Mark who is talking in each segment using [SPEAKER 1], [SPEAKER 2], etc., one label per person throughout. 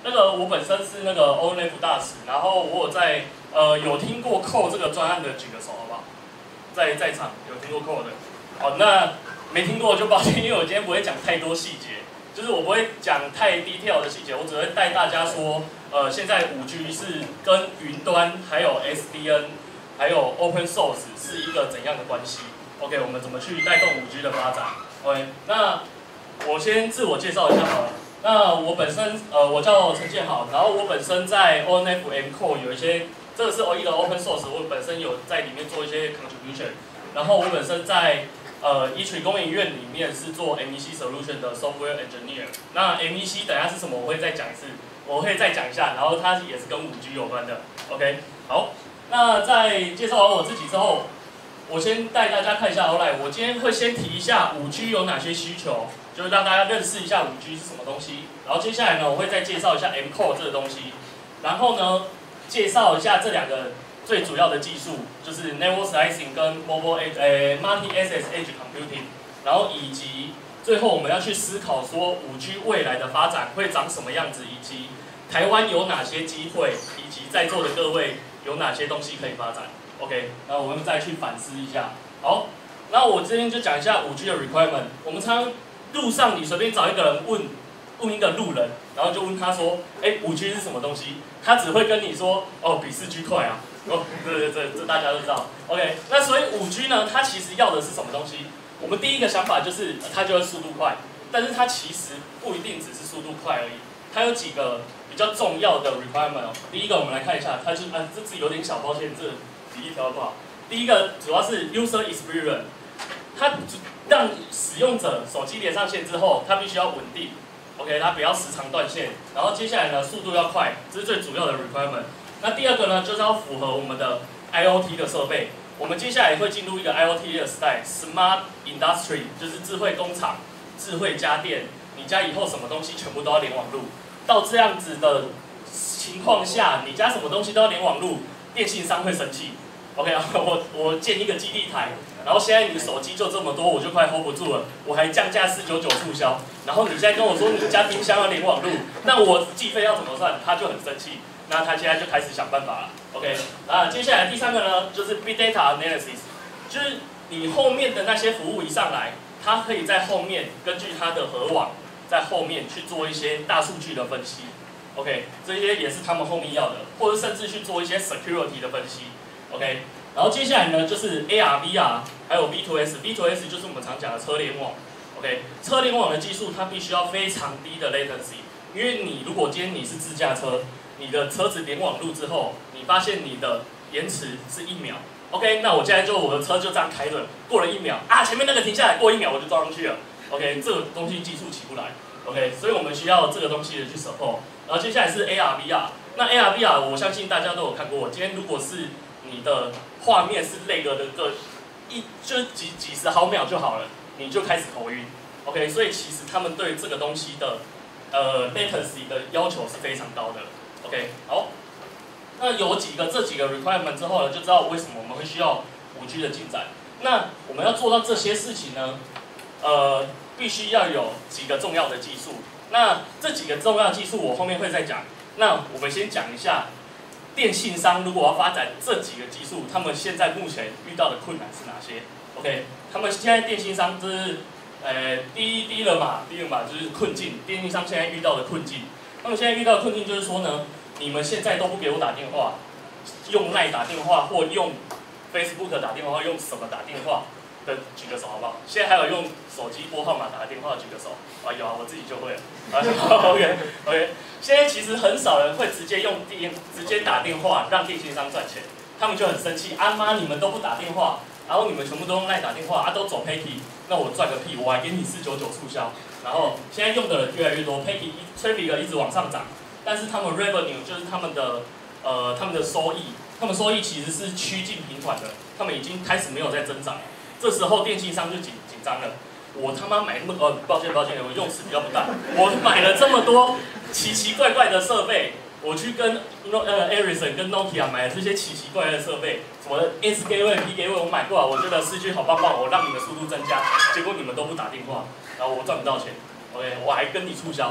[SPEAKER 1] 我本身是ONF 大使，然后我有在有听过扣这个专案的举个手好不好？在场有听过扣的，好，那没听过就抱歉，因为我今天不会讲太多细节，就是我不会讲太 detail 的细节，我只会带大家说，现在5G 是跟云端还有 SDN 还有 Open Source 是一个怎样的关系 ？OK， 我们怎么去带动5G 的发展 ？OK， 那我先自我介绍一下好了。那我本身我叫陈建豪，然后我本身在 ONF M-Core 有一些，这个是一个 Open Source， 我本身有在里面做一些 contribution， 然后我本身在E3工研院里面是做 MEC Solution 的 Software Engineer。那 MEC 等一下是什么，我会再讲一次，我会再讲一下，然后它也是跟5G 有关的。OK， 好，那在介绍完我自己之后，我先带大家看一下 outline。我今天会先提一下5G 有哪些需求。就是让大家认识一下5G 是什么东西，然后接下来呢，我会再介绍一下 M-Core 这个东西，然后呢，介绍一下这两个最主要的技术，就是 Network Slicing 跟 Mobile Multi-Access Edge Computing， 然后以及最后我们要去思考说5G 未来的发展会长什么样子，以及台湾有哪些机会，以及在座的各位有哪些东西可以发展。OK， 那我们再去反思一下。好，那我这边就讲一下5G 的 requirement。我们常路上你随便找一个人问一个路人，然后就问他说，5G 是什么东西？他只会跟你说，哦，比4G 快啊。哦，这大家都知道。OK， 那所以5G 呢，它其实要的是什么东西？我们第一个想法就是它就是速度快，但是它其实不一定只是速度快而已，它有几个比较重要的 requirement。第一个我们来看一下，它就这字有点小，抱歉，这第一条不好。第一个主要是 user experience， 它让使用者手机连上线之后，它必须要稳定 ，OK， 它不要时常断线。然后接下来呢，速度要快，这是最主要的 requirement。那第二个呢，就是要符合我们的 IoT 的设备。我们接下来会进入一个 IoT 的时代 ，Smart Industry， 就是智慧工厂、智慧家电，你家以后什么东西全部都要连网路。到这样子的情况下，你家什么东西都要连网路，电信商会生气。OK， 我建一个基地台。然后现在你的手机就这么多，我就快 hold 不住了。我还降价499促销，然后你现在跟我说你家冰箱要连网路，那我计费要怎么算？他就很生气。那他现在就开始想办法了。OK， 接下来第三个呢，就是 Big Data Analysis， 就是你后面的那些服务一上来，它可以在后面根据它的核网，在后面去做一些大数据的分析。OK， 这些也是他们后面要的，或者甚至去做一些 security 的分析。OK。然后接下来呢，就是 AR、VR， 还有 V2S。V2S 就是我们常讲的车联网。OK， 车联网的技术它必须要非常低的 latency， 因为你如果今天你是自驾车，你的车子连网路之后，你发现你的延迟是1秒。OK， 那我现在我的车就这样开着，过了1秒啊，前面那个停下来，过1秒我就撞上去了。OK， 这个东西技术起不来。OK， 所以我们需要这个东西的去 support。然后接下来是 AR、VR。那 AR、VR 我相信大家都有看过。今天如果是你的画面是那个就是几十毫秒就好了，你就开始头晕 ，OK， 所以其实他们对这个东西的latency 的要求是非常高的 ，OK， 好，那有这几个 requirement 之后呢，就知道为什么我们会需要5G 的进展。那我们要做到这些事情呢，必须要有几个重要的技术。那这几个重要的技术我后面会再讲。那我们先讲一下。电信商如果要发展这几个技术，他们现在目前遇到的困难是哪些 ？OK， 他们现在电信商就是第一个嘛就是困境。电信商现在遇到的困境，他们现在遇到的困境就是说呢，你们现在都不给我打电话，用 LINE 打电话或用 Facebook 打电话，用什么打电话的举个手好不好？现在还有用手机拨号码打电话举个手。啊，有啊，我自己就会了。OK， 现在其实很少人会直接打电话让电信商赚钱，他们就很生气。啊妈，你们都不打电话，然后你们全部都用 LINE 打电话，都走 Pay， 那我赚个屁，我还给你499促销。然后现在用的人越来越多 ，Traffic 一直往上涨，但是他们 Revenue 就是他们的收益，他们收益其实是趋近平缓的，他们已经开始没有在增长了。这时候电信商就紧张了。我他妈买那么抱歉，我用词比较不当。我买了这么多奇奇怪怪的设备，我去跟Ericsson 跟 Nokia 买了这些奇奇怪怪的设备，什么 S 给位、P 给位，我买过来，我觉得4G 好棒棒，我让你们速度增加，结果你们都不打电话，然后我赚不到钱。OK， 我还跟你促销，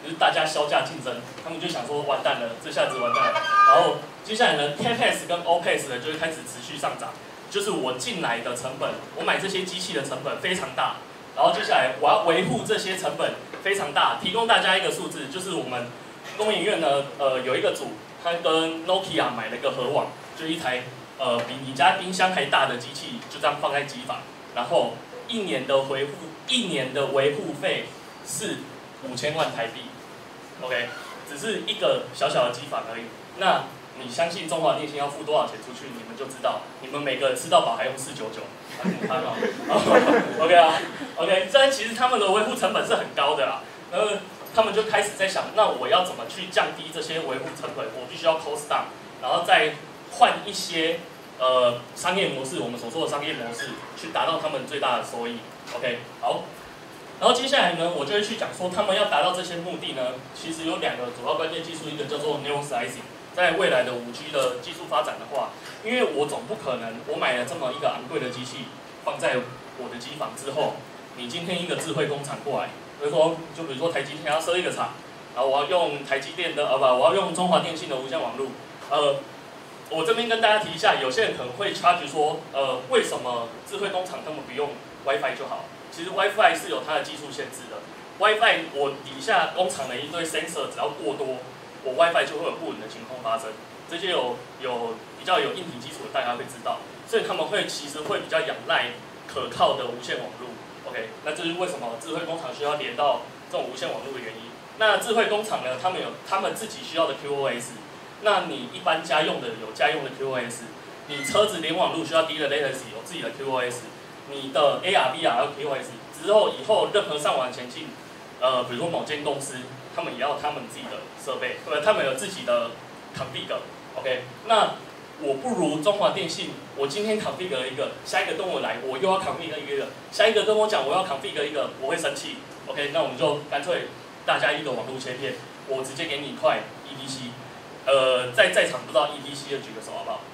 [SPEAKER 1] 就是大家削价竞争，他们就想说完蛋了，这下子完蛋了。然后接下来呢 ，CapEx 跟 OpEx 呢就会开始持续上涨，就是我进来的成本，我买这些机器的成本非常大，然后接下来我要维护这些成本非常大。提供大家一个数字，就是我们工研院呢，有一个组，他跟 Nokia 买了一个盒网，就一台比你家冰箱还大的机器，就这样放在机房，然后一年的维护费是5000万台币 ，OK， 只是一个小小的机房而已。那你相信中华电信要付多少钱出去，你们就知道。你们每个人吃到饱还用499，很难哦。OK 啊 ，OK， 这其实他们的维护成本是很高的啦。他们就开始在想，那我要怎么去降低这些维护成本？我必须要 cost down， 然后再换一些商业模式，我们所说的商业模式，去达到他们最大的收益。OK， 好。然后接下来呢，我就会去讲说，他们要达到这些目的呢，其实有2个主要关键技术，一个叫做 Neural Slicing。在未来的5G 的技术发展的话，因为我总不可能我买了这么一个昂贵的机器放在我的机房之后，你今天一个智慧工厂过来，比如说台积电要设一个厂，然后我要用台积电的我要用中华电信的无线网络，我这边跟大家提一下，有些人可能会 charge 说，为什么智慧工厂他们不用 WiFi 就好？其实 WiFi 是有它的技术限制的 ，WiFi 我底下工厂的一堆 sensor 只要过多。我 WiFi 就会有不稳的情况发生，这些比较有硬体基础的大家会知道，所以他们其实会比较仰赖可靠的无线网络。OK， 那这是为什么智慧工厂需要连到这种无线网络的原因。那智慧工厂呢，他们自己需要的 QoS， 那你一般家用的有家用的 QoS， 你车子连网络需要低的 latency 有自己的 QoS， 你的 AR/VR 要 QoS， 以后任何上网前进，比如说某间公司。他们也要他们自己的设备，他们有自己的 config。OK， 那我不如中华电信，我今天 config 一个，下一个跟我来，我又要 config 一个，下一个跟我讲我要 config 一个，我会生气。OK， 那我们就干脆大家一个网络切片，我直接给你一块 EPC。在场不知道 EPC 的举个手好不好？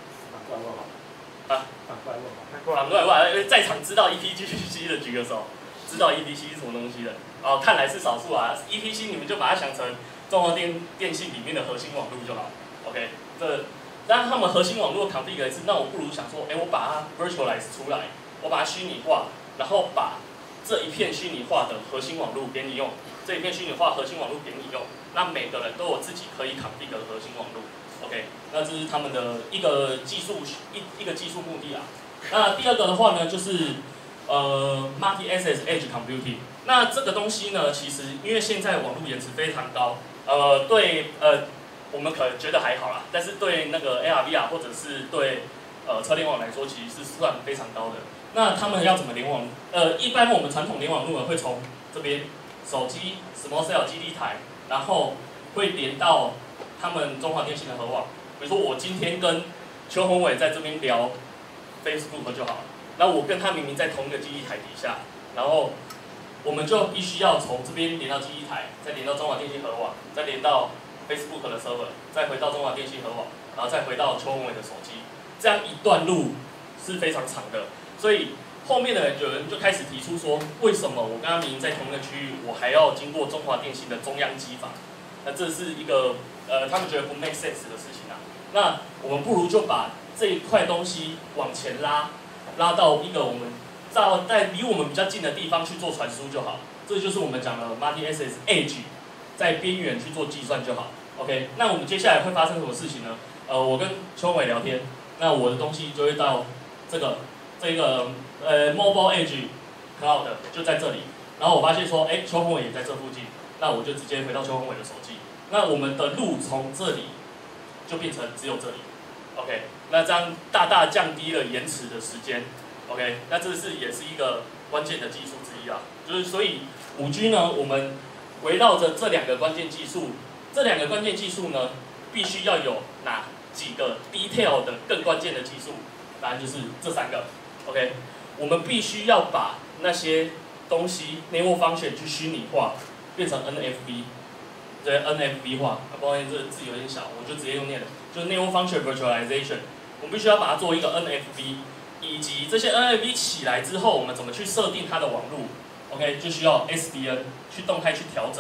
[SPEAKER 1] 反过来，在场知道 EPC 的举个手。知道 EPC 是什么东西的？哦，看来是少数啊。EPC 你们就把它想成中华电信里面的核心网络就好。OK， 但他们核心网络 config 一次，那我不如想说，我把它 virtualize 出来，我把它虚拟化，然后把这一片虚拟化的核心网络给你用，这一片虚拟化核心网络给你用，那每个人都有自己可以 config 的核心网络。OK， 那这是他们的一个技术目的啊。那第二个的话呢，就是multi-access edge computing。那这个东西呢，其实因为现在网络延迟非常高，我们可能觉得还好啦，但是对那个 AR/VR 或者是对车联网来说，其实是算非常高的。那他们要怎么联网？一般我们传统联网路会从这边手机 small cell 基地台，然后会连到他们中华电信的核网。比如说我今天跟邱宏伟在这边聊 Facebook 就好了。那我跟他明明在同一个基地台底下，然后我们就必须要从这边连到基地台，再连到中华电信核网，再连到 Facebook 的 server， 再回到中华电信核网，然后再回到邱宏伟的手机，这样一段路是非常长的。所以后面的有人就开始提出说，为什么我跟他明明在同一个区域，我还要经过中华电信的中央机房？那这是一个他们觉得不 make sense 的事情啊。那我们不如就把这一块东西往前拉到一个我们在离我们比较近的地方去做传输就好，这就是我们讲的 multi-access edge， 在边缘去做计算就好。OK， 那我们接下来会发生什么事情呢？我跟邱伟聊天，那我的东西就会到这个mobile edge cloud 就在这里，然后我发现说，邱宏伟也在这附近，那我就直接回到邱宏伟的手机，那我们的路从这里就变成只有这里。OK， 那这样大大降低了延迟的时间。OK， 那这也是一个关键的技术之一啊。就是所以5G 呢，我们围绕着这2个关键技术，这2个关键技术呢，必须要有哪几个 detail 的更关键的技术？答案就是这3个。OK， 我们必须要把那些东西 network function 去虚拟化，变成 NFV。对 NFV 化，不好意思，这个字有点小，我就直接用念的，就是 Network Function Virtualization。我们必须要把它做一个 NFV， 以及这些 NFV 起来之后，我们怎么去设定它的网路 ？OK， 就需要 SDN 去动态去调整。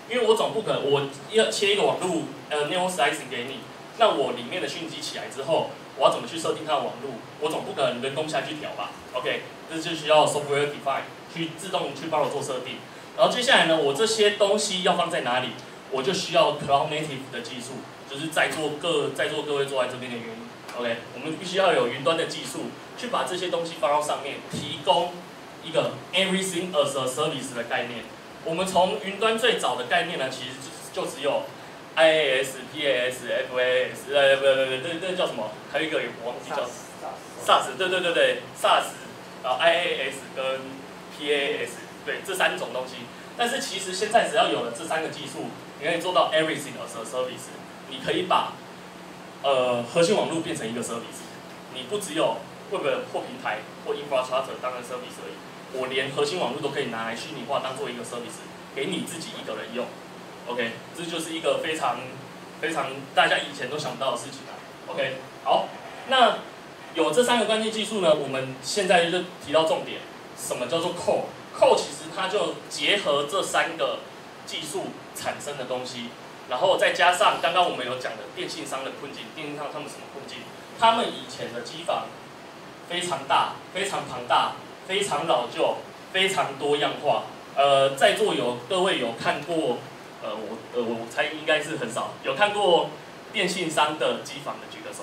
[SPEAKER 1] 因为我总不可能我要切一个网路network slicing 给你，那我里面的讯息起来之后，我要怎么去设定它的网路？我总不可能人工下去调吧 ？OK， 这就需要 software define 去自动去帮我做设定。然后接下来呢，我这些东西要放在哪里？我就需要 cloud native 的技术，就是在座各位坐在这边的原因。OK， 我们必须要有云端的技术，去把这些东西放到上面，提供一个 everything as a service 的概念。我们从云端最早的概念呢，其实就只有 IaaS、PaaS、FaaS， 那叫什么？还有一个我忘记叫 SaaS， 对 SaaS， 然后 IaaS 跟 PaaS， 对这3种东西。但是其实现在只要有了这3个技术，你可以做到 everything as a service。你可以把核心网络变成一个 service， 你不只有 Web 或平台或 infrastructure 当成 service 而已，我连核心网络都可以拿来虚拟化当做一个 service， 给你自己一个人用。OK， 这就是一个非常大家以前都想不到的事情啊。OK， 好，那有这3个关键技术呢，我们现在就提到重点，什么叫做 core？core 其实它就结合这3个技术产生的东西。然后再加上刚刚我们有讲的电信商的困境，电信商他们什么困境？他们以前的机房非常大、非常庞大、非常老旧、非常多样化。在座各位有看过？我猜应该是很少有看过电信商的机房的，举个手。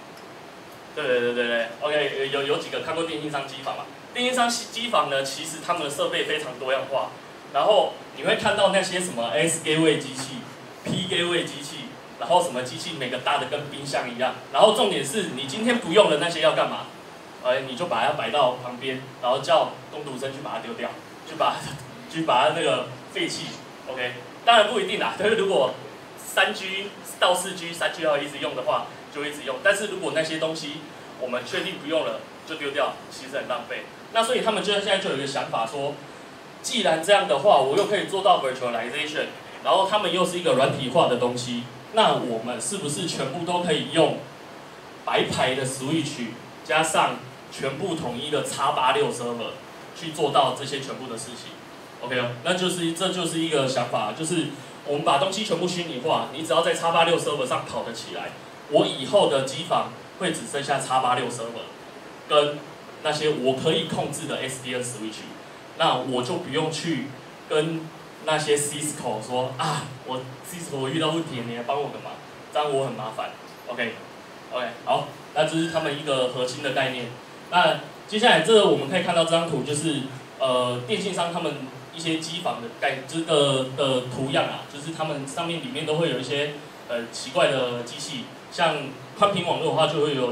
[SPEAKER 1] 对 ，OK， 有几个看过电信商机房嘛？电信商机房呢，其实他们的设备非常多样化，然后你会看到那些什么 S gateway 机器。P gateway 机器，然后什么机器每个大的跟冰箱一样，然后重点是你今天不用的那些要干嘛？你就把它摆到旁边，然后叫工读生去把它丢掉，去把它那个废弃 ，OK？ 当然不一定啦，但是如果3G 到4G 3G 要一直用的话，就一直用。但是如果那些东西我们确定不用了，就丢掉，其实很浪费。那所以他们现在就有一个想法说，既然这样的话，我又可以做到 virtualization。然后他们又是一个软体化的东西，那我们是不是全部都可以用白牌的 switch 加上全部统一的 X86 server 去做到这些全部的事情 ？OK 哦，这就是一个想法，就是我们把东西全部虚拟化，你只要在 X86 server 上跑得起来，我以后的机房会只剩下 X86 server 跟那些我可以控制的 SDN switch， 那我就不用去跟那些 Cisco 说啊，我遇到问题，你来帮我个忙，这样我很麻烦。OK， 好，那这是他们一个核心的概念。那接下来这个我们可以看到这张图，就是电信商他们一些机房的的图样啊，就是他们上面里面都会有一些奇怪的机器，像宽频网络的话就会有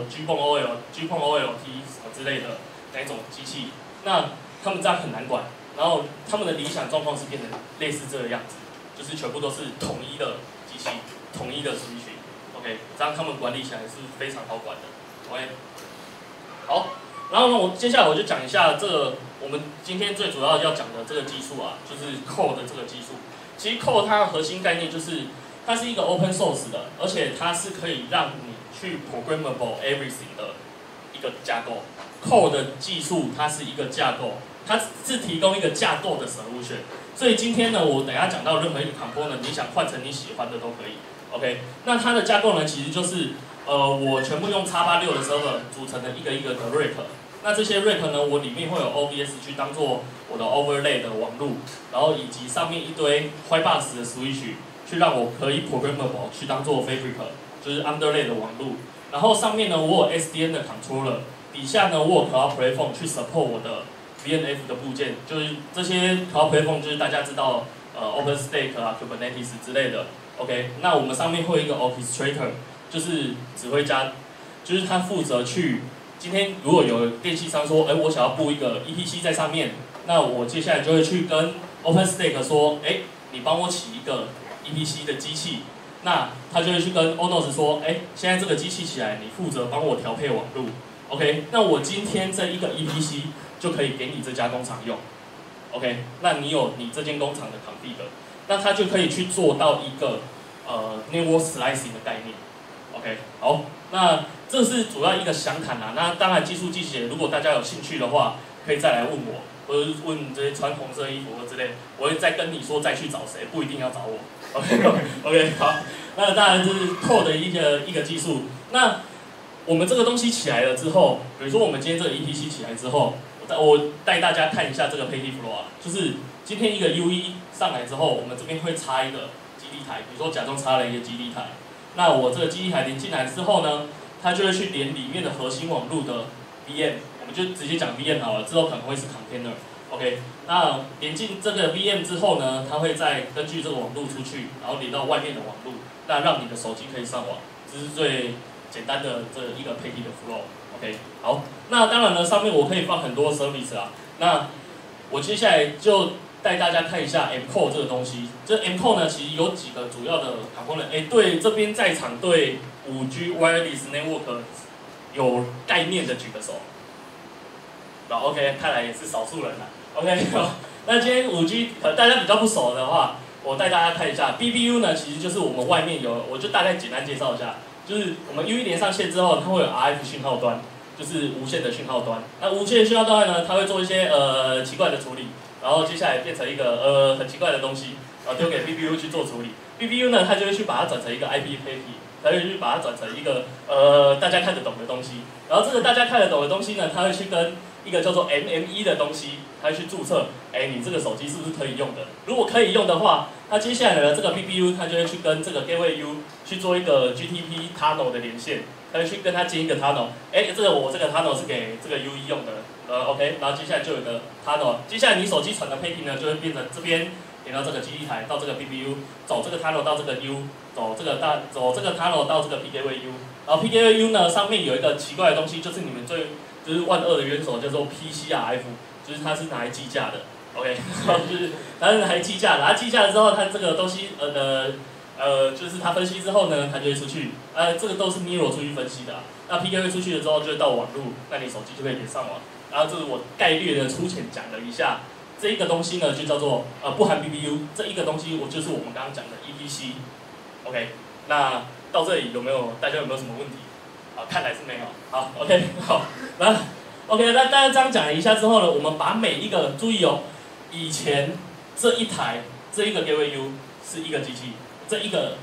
[SPEAKER 1] GPON、OLT 什么之类的那一种机器，那他们这样很难管。然后他们的理想状况是变成类似这个样子，就是全部都是统一的机器、统一的switch ，OK， 这样他们管理起来是非常好管的 ，OK。好，然后呢，接下来我就讲一下这个我们今天最主要要讲的这个技术啊，就是 Core 的这个技术。其实 Core 它的核心概念就是它是一个 open source 的，而且它是可以让你去 programmable everything 的一个架构。Core 的技术它是一个架构。它是提供一个架构的 solution， 所以今天呢，我等一下讲到任何一个 component， 你想换成你喜欢的都可以 ，OK？ 那它的架构呢，其实就是我全部用 X86 的 server 组成的一个一个的 rack， 那这些 rack 呢，我里面会有 OVS 去当做我的 overlay 的网路，然后以及上面一堆 white box 的 switch， 去让我可以 programmable 去当做 fabric， 就是 underlay 的网路，然后上面呢，我有 SDN 的 controller， 底下呢，我有 cloud platform 去 support 我的VNF 的部件，就是这些 Cloud Platform， 就是大家知道OpenStack 啊、Kubernetes 之类的。OK， 那我们上面会有一个 Orchestrator， 就是指挥家，就是他负责去今天如果有电信商说，我想要布一个 EPC 在上面，那我接下来就会去跟 OpenStack 说，你帮我起一个 EPC 的机器，那他就会去跟 ONOS 说，现在这个机器起来，你负责帮我调配网路。OK， 那我今天这一个 EPC 就可以给你这家工厂用 ，OK， 那你有你这间工厂的 config， 那它就可以去做到一个network slicing 的概念 ，OK， 好，那这是主要一个详谈啦。那当然技术细节，如果大家有兴趣的话，可以再来问我。 或者问这些穿红色衣服或之类，我会再跟你说再去找谁，不一定要找我。OK， 好，那当然这是 Core 的一个技术。那我们这个东西起来了之后，比如说我们今天这个 EPC 起来之后，我带大家看一下这个 Petty Flow 啊，就是今天一个 UE 上来之后，我们这边会插一个基地台，比如说假装插了一个基地台，那我这个基地台连进来之后呢，它就会去连里面的核心网路的 VM， 我们就直接讲 VM 好了，之后可能会是 Container。OK， 那连进这个 VM 之后呢，它会再根据这个网路出去，然后连到外面的网路，那让你的手机可以上网，这是最简单的这一个 Petty 的 Flow。OK， 好，那当然呢，上面我可以放很多 service 啊，那我接下来就带大家看一下 M-Core 这个东西。这 M-Core 呢，其实有几个主要的 component。对，这边在场对 5G Wireless Network 有概念的举个手。好 ，OK， 看来也是少数人啦。OK， 好，那今天 5G 大家比较不熟的话，我带大家看一下 BBU 呢，其实就是我们外面有，我就大概简单介绍一下。就是我们 UE 连上线之后，它会有 RF 讯号端，就是无线的讯号端。那无线的讯号端呢，它会做一些奇怪的处理，然后接下来变成一个很奇怪的东西，然后丢给 BBU 去做处理。BBU 呢，它就会去把它转成一个 IP Petty， 它会去把它转成一个大家看得懂的东西。然后这个大家看得懂的东西呢，它会去跟一个叫做 MME 的东西，它会去注册，你这个手机是不是可以用的？如果可以用的话，那接下来呢，这个 BBU 它就会去跟这个 Gateway U 去做一个 GTP Tunnel 的连线，它会去跟它接一个 Tunnel， 这个 Tunnel 是给这个 UE 用的，OK， 然后接下来就有个 Tunnel， 接下来你手机传的 Petty 呢，就会变成这边连到这个基地台，到这个 BBU， 走这个 Tunnel 到这个 U， 走这个 Tunnel 到这个 Gateway U， 然后 Gateway U 呢上面有一个奇怪的东西，就是你们就是万恶的元首叫做 PCRF， 就是它是拿来计价的 ，OK， 就是它是拿来计价的，它计价之后，它这个东西就是它分析之后呢，它就会出去，这个都是 Miro 出去分析的，那 PK 出去了之后就会到网路，那你手机就可以连上网，然后这是我概略的粗浅讲了一下，这一个东西呢就叫做不含 BBU， 这一个东西就是我们刚刚讲的 EPC，OK， 那到这里大家有没有什么问题？看来是没有。好 ，OK， 好，那 OK， 那大家这样讲一下之后呢，我们把每一个注意哦，以前这一个 Gateway U 是一个机器，这一个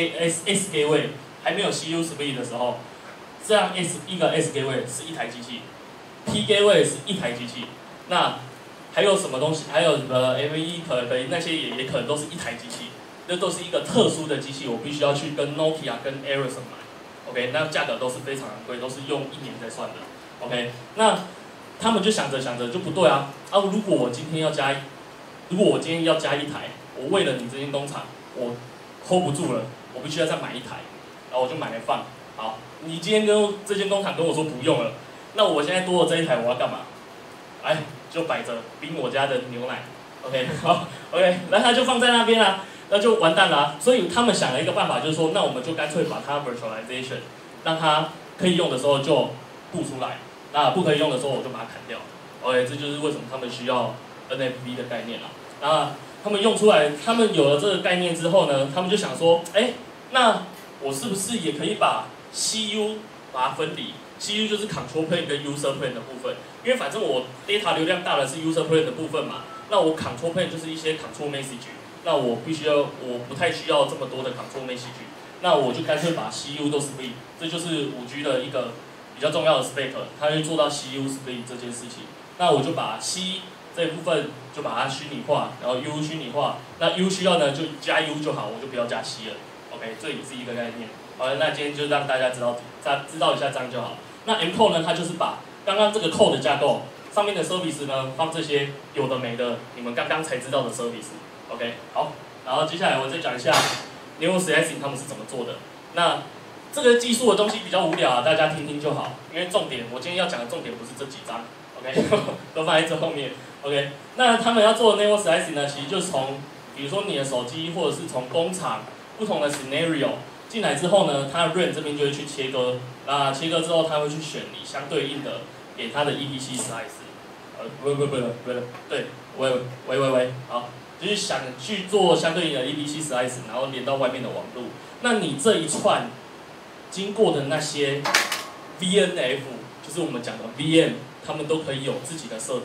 [SPEAKER 1] S Gateway 还没有 CU Split 的时候，这样一个 S Gateway 是一台机器 ，P Gateway 是一台机器，那还有什么东西？还有ME 可能那些也可能都是一台机器，这都是一个特殊的机器，我必须要去跟 Nokia 跟 Ericsson 买。OK， 那价格都是非常昂贵，都是用1年在算的。OK， 那他们就想着就不对啊！如果我今天要加一台，我为了你这间工厂，我 hold 不住了，我必须要再买一台，然后我就买来放。好，你今天跟这间工厂跟我说不用了，那我现在多了这一台，我要干嘛？就摆着冰我家的牛奶。OK， 好 ，OK， 那它就放在那边啦。那就完蛋啦，所以他们想了一个办法，就是说，那我们就干脆把它 virtualization， 让它可以用的时候就布出来，那不可以用的时候我就把它砍掉。OK， 这就是为什么他们需要 NFV 的概念啦。那他们用出来，他们有了这个概念之后呢，他们就想说，那我是不是也可以把 CU 把它分离 ？CU 就是 control plane 跟 user plane 的部分，因为反正我 data 流量大的是 user plane 的部分嘛，那我 control plane 就是一些 control message。那我不太需要这么多的 control message， 那我就干脆把 CU 都 split， 这就是 5G 的一个比较重要的 spec， 它会做到 CU split 这件事情。那我就把 C 这一部分就把它虚拟化，然后 U 虚拟化，那 U 需要呢就加 U 就好，我就不要加 C 了。OK， 这也是一个概念。好了，那今天就让大家知道一下这样就好。那 M-Core 呢，它就是把刚刚这个 Core 的架构上面的 service 呢放这些有的没的，你们刚刚才知道的 service。OK， 好，然后接下来我再讲一下 Network Slicing 他们是怎么做的。那这个技术的东西比较无聊大家听听就好，因为我今天要讲的重点不是这几章 ，OK， 都放在这后面 ，OK。那他们要做的 Network Slicing 呢，其实就是从比如说你的手机或者是从工厂不同的 scenario 进来之后呢，它的 RAN 这边就会去切割，那切割之后它会去选你相对应的给它的 EPC slice， 对，喂，好。就是想去做相对应的 EPC slice， 然后连到外面的网路。那你这一串经过的那些 VNF， 就是我们讲的 VM， 他们都可以有自己的设定。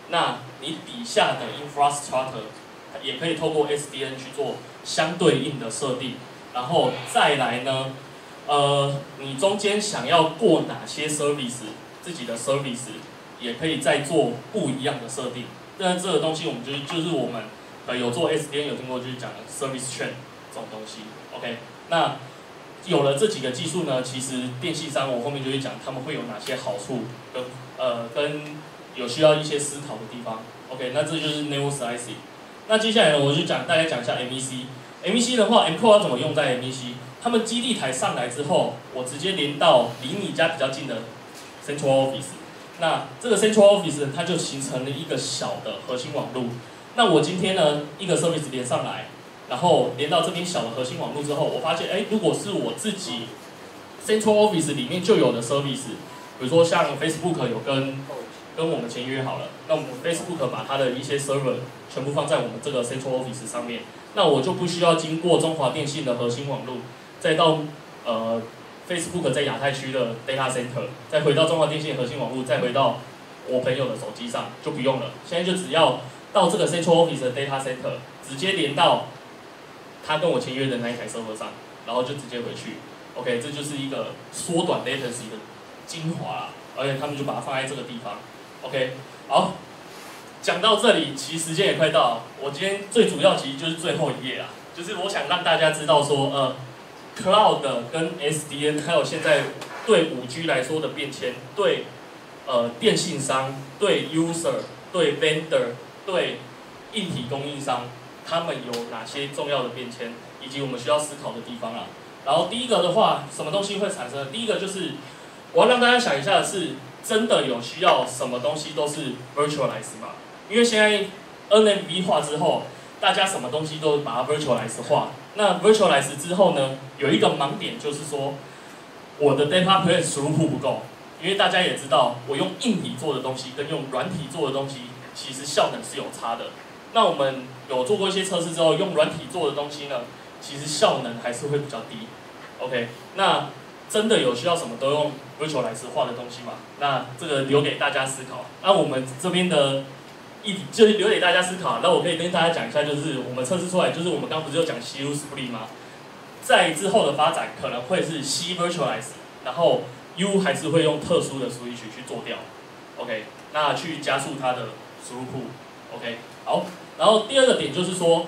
[SPEAKER 1] 那你底下的 infrastructure 也可以透过 SDN 去做相对应的设定，然后再来呢，你中间想要过哪些 service， 自己的 service 也可以再做不一样的设定。那这个东西我们就是我们有做 SDN 有听过就是讲的 service chain 这种东西 ，OK？ 那有了这几个技术呢，其实电信商我后面就会讲他们会有哪些好处跟有需要一些思考的地方 ，OK？ 那这就是 network slicing。那接下来呢，我就大概讲一下 MEC。MEC 的话 ，MCO 要怎么用在 MEC？ 他们基地台上来之后，我直接连到离你家比较近的 Central Office。那这个 Central Office 它就形成了一个小的核心网路。那我今天呢，一个 service 连上来，然后连到这边小的核心网路之后，我发现，如果是我自己 Central Office 里面就有的 service， 比如说像 Facebook 有跟我们签约好了，那我们 Facebook 把它的一些 server 全部放在我们这个 Central Office 上面，那我就不需要经过中华电信的核心网路，再到Facebook 在亚太区的 data center， 再回到中华电信的核心网路，再回到我朋友的手机上，就不用了。现在就只要到这个 Central Office 的 data center， 直接连到他跟我签约的那一台 server 上，然后就直接回去。OK， 这就是一个缩短 latency 的精华啦，而且他们就把它放在这个地方。OK， 好，讲到这里，其实时间也快到了。我今天最主要其实就是最后一页啦，就是我想让大家知道说，Cloud 跟 SDN 还有现在对5G 来说的变迁，对电信商、对 user、对 vendor、对硬体供应商，他们有哪些重要的变迁，以及我们需要思考的地方啦。然后第一个的话，什么东西会产生？第一个就是我要让大家想一下的是，真的有需要什么东西都是 virtualize 吗？因为现在 NFV 化之后，大家什么东西都把它 virtualize 化。那 virtualize 之后呢，有一个盲点就是说，我的 data plane 输入不够。因为大家也知道，我用硬体做的东西跟用软体做的东西，其实效能是有差的。那我们有做过一些测试之后，用软体做的东西呢，其实效能还是会比较低。OK， 那真的有需要什么都用 virtualize 化的东西吗？那这个留给大家思考。那我们这边的就是留给大家思考。那我可以跟大家讲一下，就是我们测试出来，就是我们刚不是有讲 C/U split 吗？在之后的发展可能会是 C virtualize， 然后 U 还是会用特殊的 switch 去做掉。OK， 那去加速它的输入库。OK， 好。然后第二个点就是说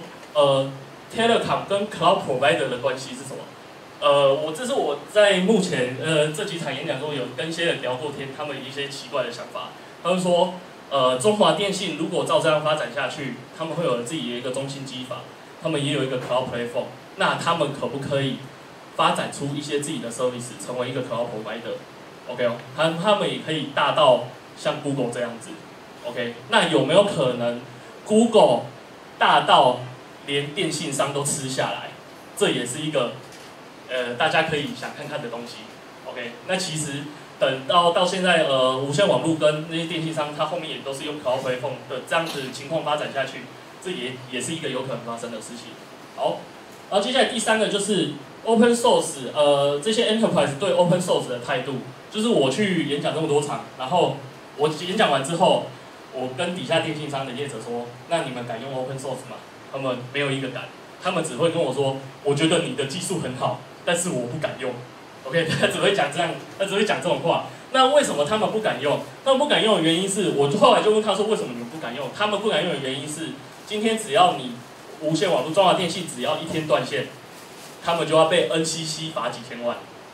[SPEAKER 1] ，Telecom 跟 Cloud Provider 的关系是什么？这是我在目前这几场演讲中有跟一些人聊过天，他们一些奇怪的想法。他们说，中华电信如果照这样发展下去，他们会有自己的一个中心机法，他们也有一个 Cloud Platform， 那他们可不可以发展出一些自己的 service， 成为一个 Cloud Provider？OK 哦，他们也可以大到像 Google 这样子。OK， 那有没有可能 Google 大到连电信商都吃下来？这也是一个大家可以想看看的东西。OK， 那其实等到现在无线网络跟那些电信商，它后面也都是用 Cloud Platform 的这样子的情况发展下去，这也是一个有可能发生的事情。好，然后接下来第三个就是 Open Source， 这些 Enterprise 对 Open Source 的态度，就是我去演讲这么多场，然后我演讲完之后，我跟底下电信商的业者说，那你们敢用 Open Source 吗？他们没有一个敢，他们只会跟我说，我觉得你的技术很好，但是我不敢用。OK， 他只会讲这种话。那为什么他们不敢用？他们不敢用的原因是，我后来就问他说，为什么你们不敢用？他们不敢用的原因是，今天只要你无线网络，中华电信只要一天断线，他们就要被 NCC 罚几千万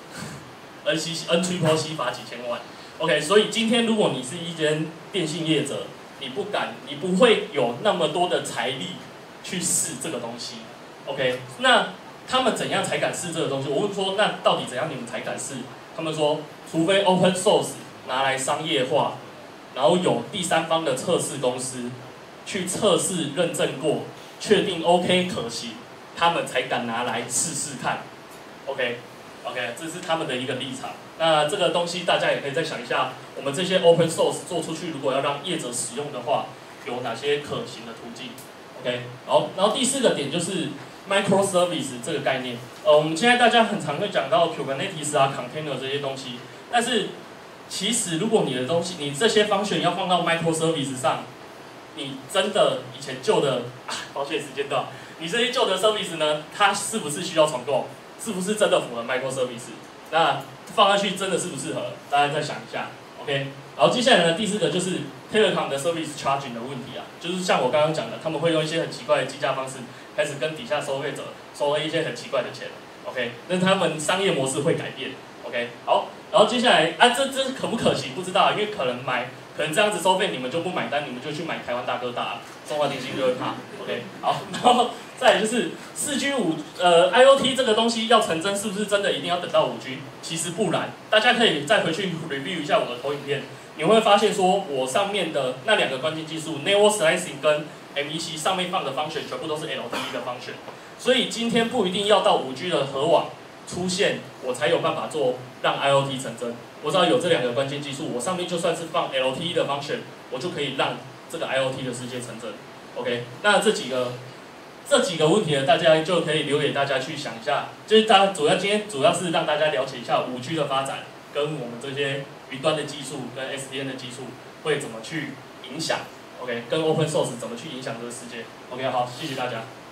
[SPEAKER 1] ，NCC、N-Triple-C 罚几千万。OK， 所以今天如果你是一间电信业者，你不会有那么多的财力去试这个东西。OK， 那他们怎样才敢试这个东西？我问说，那到底怎样你们才敢试？他们说，除非 Open Source 拿来商业化，然后有第三方的测试公司去测试认证过，确定 OK 可行，他们才敢拿来试试看。OK， 这是他们的一个立场。那这个东西大家也可以再想一下，我们这些 Open Source 做出去，如果要让业者使用的话，有哪些可行的途径 ？OK， 好，然后第四个点就是 Microservice 这个概念。我们现在大家很常会讲到 Kubernetes 啊、Container 这些东西，但是其实如果你的东西，你这些function要放到 Microservice 上， 你真的以前旧的抱歉时间到，你这些旧的 service 呢，它是不是需要重构？是不是真的符合 microservice？ 那放上去真的适不适合？大家再想一下 ，OK。然后接下来呢，第4个就是 Telecom 的 service charging 的问题啊，就是像我刚刚讲的，他们会用一些很奇怪的计价方式，开始跟底下收费者收了一些很奇怪的钱 ，OK。那他们商业模式会改变 ，OK。好，然后接下来这可不可行？不知道，因为可能这样子收费你们就不买单，你们就去买台湾大哥大，中华电信就会怕 ，OK。好，然后再来就是4G IoT 这个东西要成真，是不是真的一定要等到5G？其实不然，大家可以再回去 review 一下我的投影片，你会发现说我上面的那2个关键技术 Network Slicing 跟 MEC 上面放的 function 全部都是 LTE 的 function， 所以今天不一定要到5G 的核网出现，我才有办法做让 IoT 成真。我只要有这2个关键技术，我上面就算是放 LTE 的 function， 我就可以让这个 IoT 的世界成真。OK， 那这几个问题呢，大家就可以留给大家去想一下。就是今天主要是让大家了解一下5G 的发展，跟我们这些云端的技术跟 SDN 的技术会怎么去影响。OK， 跟 Open Source 怎么去影响这个世界。OK， 好，谢谢大家。